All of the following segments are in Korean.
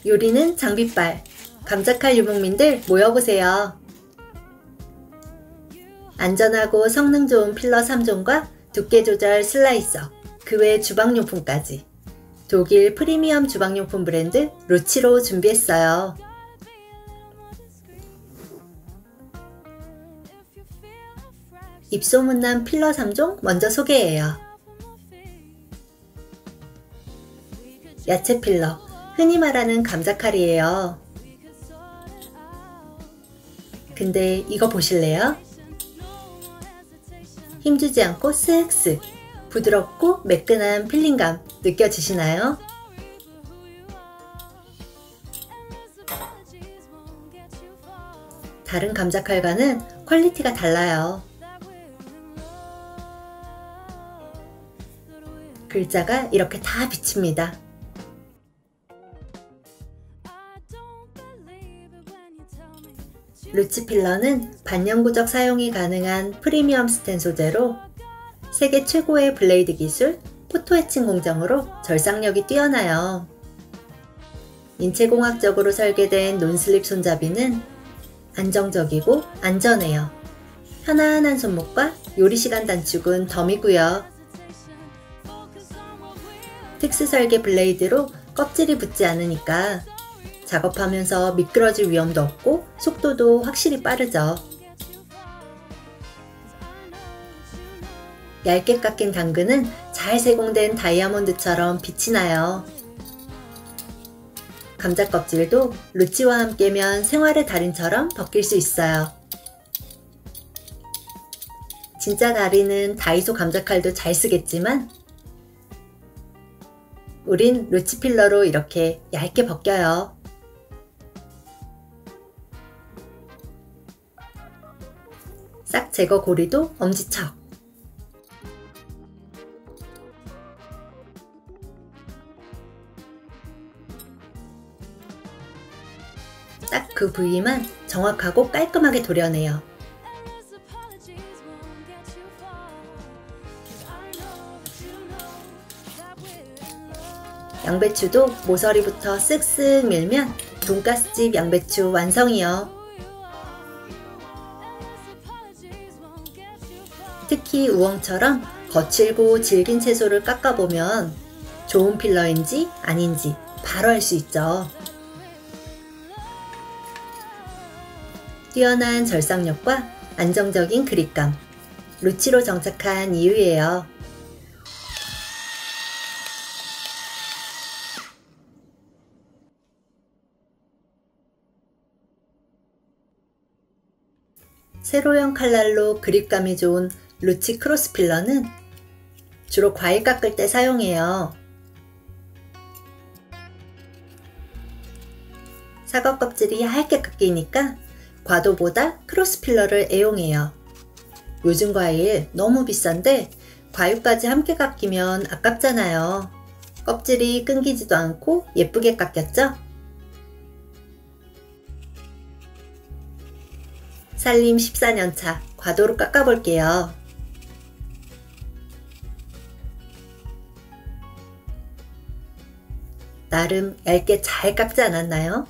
요리는 장비빨, 감자칼 유목민들 모여보세요. 안전하고 성능 좋은 필러 3종과 두께 조절 슬라이서, 그 외 주방용품까지 독일 프리미엄 주방용품 브랜드 루치로 준비했어요. 입소문난 필러 3종 먼저 소개해요. 야채 필러, 흔히 말하는 감자칼이에요. 근데 이거 보실래요? 힘주지 않고 쓱쓱 부드럽고 매끈한 필링감 느껴지시나요? 다른 감자칼과는 퀄리티가 달라요. 글자가 이렇게 다 비칩니다. 루치 필러는 반영구적 사용이 가능한 프리미엄 스텐 소재로 세계 최고의 블레이드 기술 포토 해칭 공정으로 절삭력이 뛰어나요. 인체공학적으로 설계된 논슬립 손잡이는 안정적이고 안전해요. 편안한 손목과 요리시간 단축은 덤이고요. 특수 설계 블레이드로 껍질이 붙지 않으니까 작업하면서 미끄러질 위험도 없고 속도도 확실히 빠르죠. 얇게 깎인 당근은 잘 세공된 다이아몬드처럼 빛이 나요. 감자 껍질도 루치와 함께면 생활의 달인처럼 벗길 수 있어요. 진짜 달인은 다이소 감자칼도 잘 쓰겠지만 우린 루치 필러로 이렇게 얇게 벗겨요. 싹 제거 고리도 엄지척. 딱 그 부위만 정확하고 깔끔하게 도려내요. 양배추도 모서리부터 쓱쓱 밀면 돈가스집 양배추 완성이요. 특히 우엉처럼 거칠고 질긴 채소를 깎아보면 좋은 필러인지 아닌지 바로 알 수 있죠. 뛰어난 절삭력과 안정적인 그립감, 루치로 정착한 이유예요. 세로형 칼날로 그립감이 좋은 루치 크로스 필러는 주로 과일 깎을 때 사용해요. 사과 껍질이 얇게 깎이니까 과도보다 크로스 필러를 애용해요. 요즘 과일 너무 비싼데 과육까지 함께 깎이면 아깝잖아요. 껍질이 끊기지도 않고 예쁘게 깎였죠? 살림 14년차 과도로 깎아볼게요. 나름 얇게 잘 깎지 않았나요?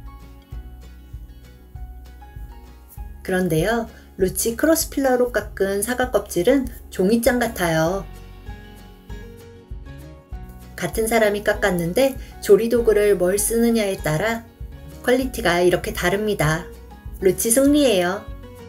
그런데요, 루치 크로스 필러로 깎은 사과 껍질은 종이장 같아요. 같은 사람이 깎았는데 조리도구를 뭘 쓰느냐에 따라 퀄리티가 이렇게 다릅니다. 루치 승리예요.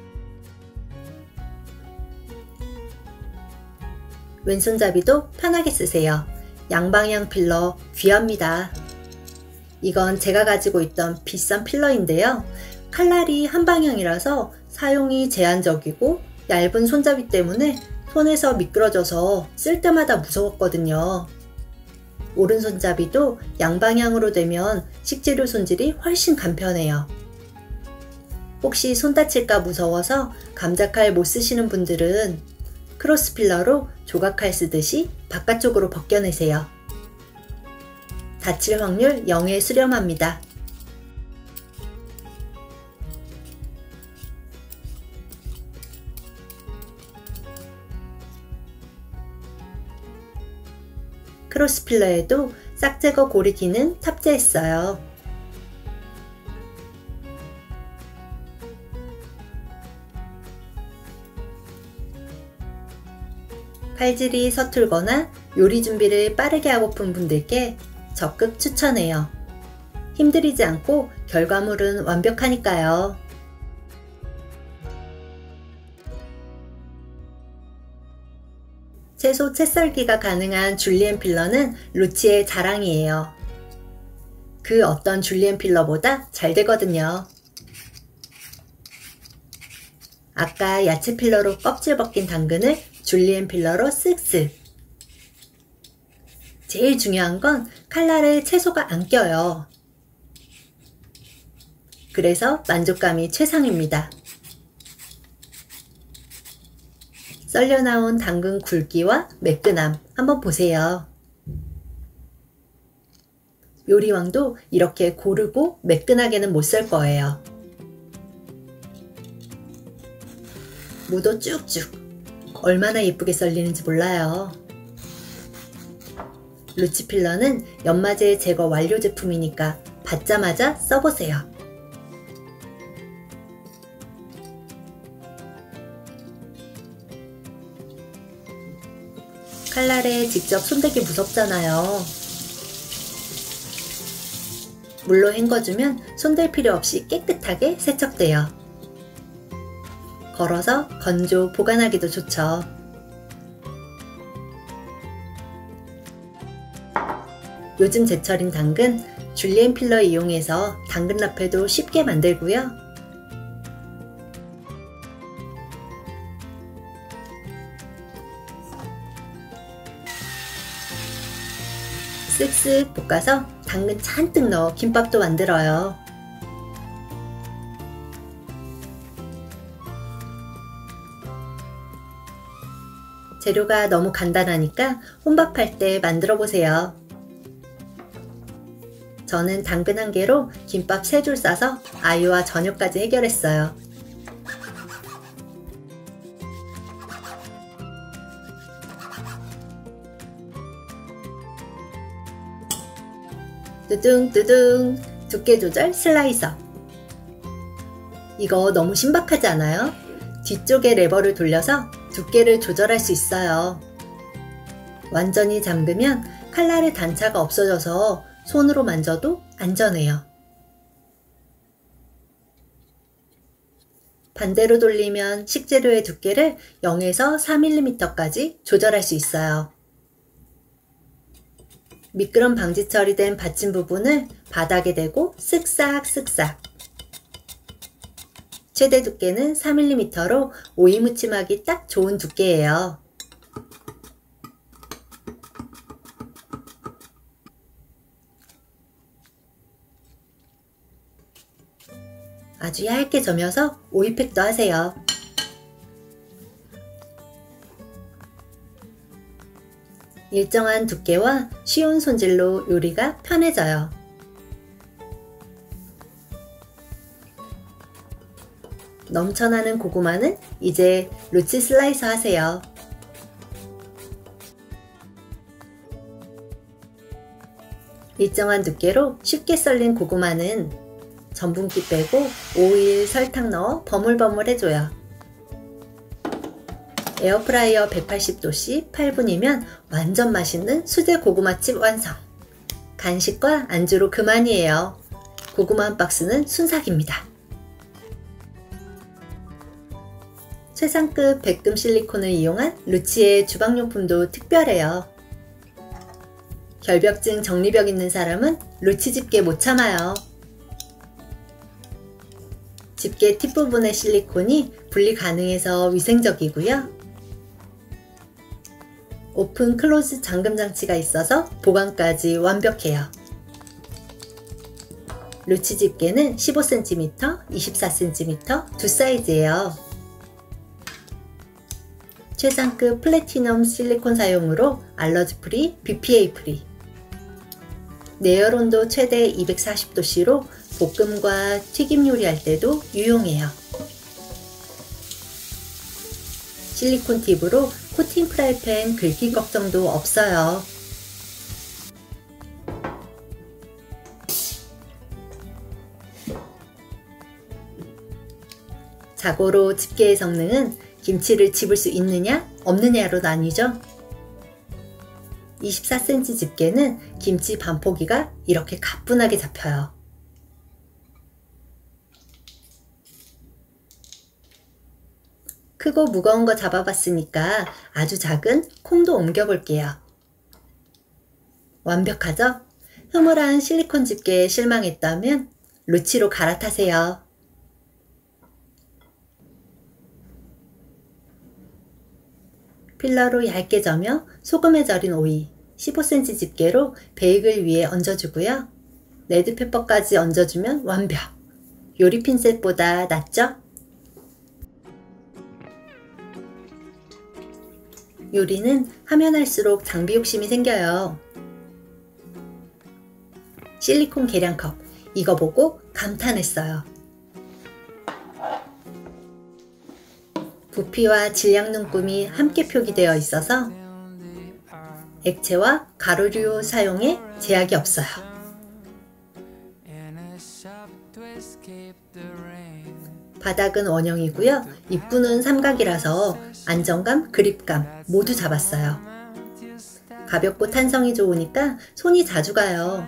왼손잡이도 편하게 쓰세요. 양방향 필러 귀합니다. 이건 제가 가지고 있던 비싼 필러인데요. 칼날이 한 방향이라서 사용이 제한적이고 얇은 손잡이 때문에 손에서 미끄러져서 쓸 때마다 무서웠거든요. 오른손잡이도 양방향으로 되면 식재료 손질이 훨씬 간편해요. 혹시 손 다칠까 무서워서 감자칼 못 쓰시는 분들은 크로스 필러로 조각칼 쓰듯이 바깥쪽으로 벗겨내세요. 다칠 확률 0에 수렴합니다. 크로스 필러에도 싹 제거 고리 기능 탑재했어요. 칼질이 서툴거나 요리 준비를 빠르게 하고픈 분들께 적극 추천해요. 힘들이지 않고 결과물은 완벽하니까요. 채소 채 썰기가 가능한 줄리엔 필러는 루치의 자랑이에요. 그 어떤 줄리엔 필러보다 잘 되거든요. 아까 야채 필러로 껍질 벗긴 당근을 줄리엔 필러로 쓱쓱. 제일 중요한 건 칼날에 채소가 안 껴요. 그래서 만족감이 최상입니다. 썰려 나온 당근 굵기와 매끈함 한번 보세요. 요리왕도 이렇게 고르고 매끈하게는 못 썰 거예요. 무도 쭉쭉. 얼마나 예쁘게 썰리는지 몰라요. 루치 필러는 연마제 제거 완료 제품이니까 받자마자 써보세요. 칼날에 직접 손대기 무섭잖아요. 물로 헹궈주면 손댈 필요 없이 깨끗하게 세척돼요. 걸어서 건조 보관하기도 좋죠. 요즘 제철인 당근, 줄리엔 필러 이용해서 당근 라페도 쉽게 만들고요. 쓱쓱 볶아서 당근 잔뜩 넣어 김밥도 만들어요. 재료가 너무 간단하니까 혼밥할 때 만들어 보세요. 저는 당근 1개로 김밥 3줄 싸서 아이와 저녁까지 해결했어요. 뚜둥뚜둥 두께 조절 슬라이서. 이거 너무 신박하지 않아요? 뒤쪽에 레버를 돌려서 두께를 조절할 수 있어요. 완전히 잠그면 칼날의 단차가 없어져서 손으로 만져도 안전해요. 반대로 돌리면 식재료의 두께를 0에서 4mm까지 조절할 수 있어요. 미끄럼 방지 처리된 받침 부분을 바닥에 대고 쓱싹쓱싹. 최대 두께는 4mm로 오이 무침하기 딱 좋은 두께예요. 아주 얇게 저며서 오이팩도 하세요. 일정한 두께와 쉬운 손질로 요리가 편해져요. 넘쳐나는 고구마는 이제 루치 슬라이서 하세요. 일정한 두께로 쉽게 썰린 고구마는 전분기 빼고 오일, 설탕 넣어 버물버물 해줘요. 에어프라이어 180도씨 8분이면 완전 맛있는 수제 고구마칩 완성! 간식과 안주로 그만이에요. 고구마 한 박스는 순삭입니다. 최상급 백금 실리콘을 이용한 루치의 주방용품도 특별해요. 결벽증 정리벽 있는 사람은 루치 집게 못 참아요. 집게 팁 부분의 실리콘이 분리 가능해서 위생적이고요. 오픈 클로즈 잠금 장치가 있어서 보관까지 완벽해요. 루치 집게는 15cm, 24cm 두 사이즈예요. 최상급 플래티넘 실리콘 사용으로 알러지 프리, BPA 프리. 내열 온도 최대 240도씨로 볶음과 튀김 요리할 때도 유용해요. 실리콘 팁으로 코팅 프라이팬 긁힘 걱정도 없어요. 자고로 집게의 성능은 김치를 집을 수 있느냐 없느냐로 나뉘죠. 24cm 집게는 김치 반포기가 이렇게 가뿐하게 잡혀요. 크고 무거운 거 잡아봤으니까 아주 작은 콩도 옮겨볼게요. 완벽하죠? 흐물한 실리콘 집게에 실망했다면 루치로 갈아타세요. 필러로 얇게 저며 소금에 절인 오이 15cm 집게로 베이글 위에 얹어주고요. 레드페퍼까지 얹어주면 완벽! 요리 핀셋보다 낫죠? 요리는 하면 할수록 장비 욕심이 생겨요. 실리콘 계량컵, 이거 보고 감탄했어요. 부피와 질량 눈금이 함께 표기되어 있어서 액체와 가루류 사용에 제약이 없어요. 바닥은 원형이고요. 입구는 삼각이라서 안정감, 그립감 모두 잡았어요. 가볍고 탄성이 좋으니까 손이 자주 가요.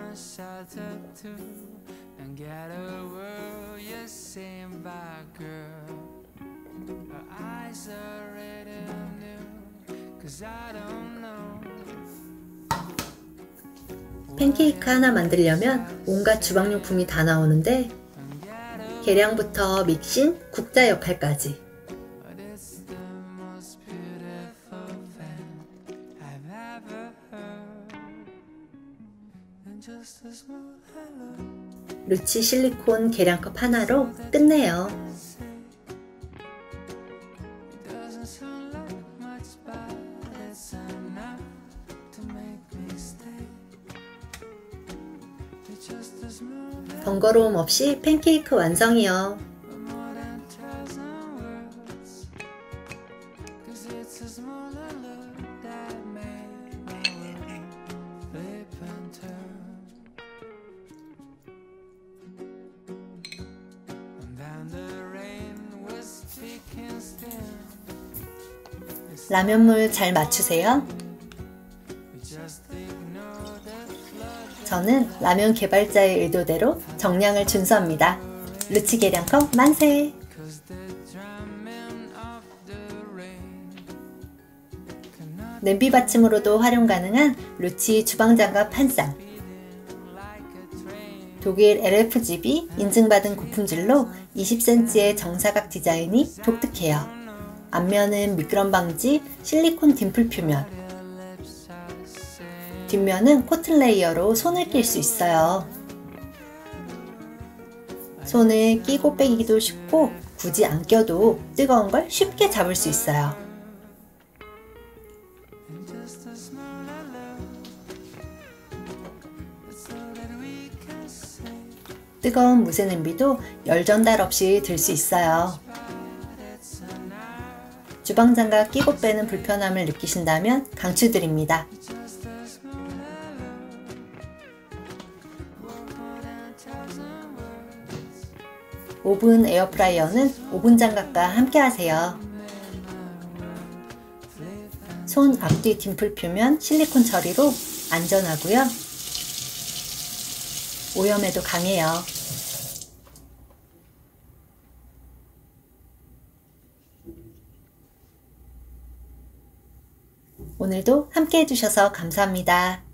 팬케이크 하나 만들려면 온갖 주방용품이 다 나오는데 계량부터 믹싱, 국자 역할까지. 루치 실리콘 계량컵 하나로 끝내요. 번거로움 없이 팬케이크 완성이요. 라면물 잘 맞추세요. 저는 라면 개발자의 의도대로 정량을 준수합니다. 루치 계량컵 만세! 냄비 받침으로도 활용 가능한 루치 주방장갑 한 쌍. 독일 LFGB 인증받은 고품질로 20cm의 정사각 디자인이 독특해요. 앞면은 미끄럼 방지 실리콘 딤플 표면, 뒷면은 코튼 레이어로 손을 낄 수 있어요. 손을 끼고 빼기도 쉽고 굳이 안 껴도 뜨거운 걸 쉽게 잡을 수 있어요. 뜨거운 무쇠 냄비도 열 전달 없이 들 수 있어요. 주방장갑 끼고 빼는 불편함을 느끼신다면 강추드립니다. 오븐 에어프라이어는 오븐 장갑과 함께 하세요. 손 앞뒤 딤플 표면 실리콘 처리로 안전하고요. 오염에도 강해요. 오늘도 함께 해주셔서 감사합니다.